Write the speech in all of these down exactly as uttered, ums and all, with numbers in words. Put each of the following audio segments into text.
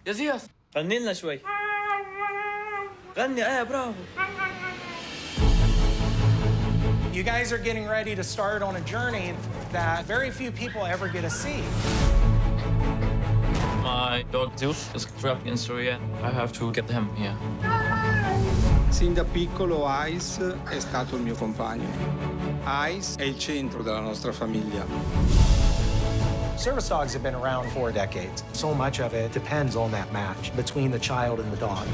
يا زياس غني لنا شوي. غني ايه برافو. You guys are getting ready to start on a journey that very few people ever get to see. My dog Zeus is trapped in Syria. I have to get him here. Sin da piccolo Ice è stato il mio compagno. Ice è il centro della nostra famiglia. Service dogs have been around for decades. So much of it depends on that match between the child and the dog.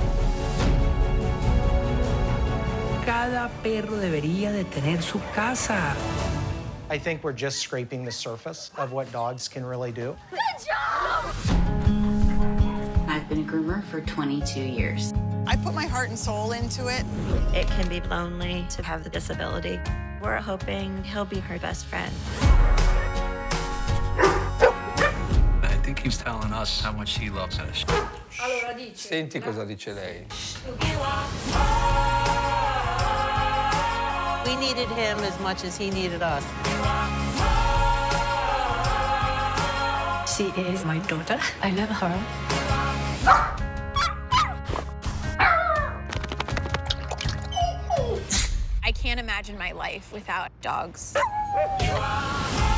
Cada perro debería de tener su casa. I think we're just scraping the surface of what dogs can really do. Good job! I've been a groomer for twenty-two years. I put my heart and soul into it. It can be lonely to have the disability. We're hoping he'll be her best friend. I think he's telling us how much he loves us. Senti cosa dice lei. We needed him as much as he needed us. She is my daughter. I love her. I can't imagine my life without dogs.